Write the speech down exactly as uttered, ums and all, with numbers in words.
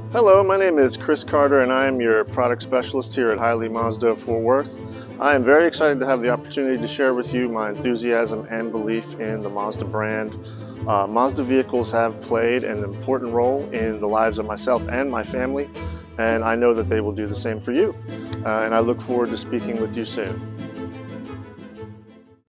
Hello, my name is Chris Carter and I am your product specialist here at Hiley Mazda of Fort Worth. I am very excited to have the opportunity to share with you my enthusiasm and belief in the Mazda brand. Uh, Mazda vehicles have played an important role in the lives of myself and my family, and I know that they will do the same for you. Uh, and I look forward to speaking with you soon.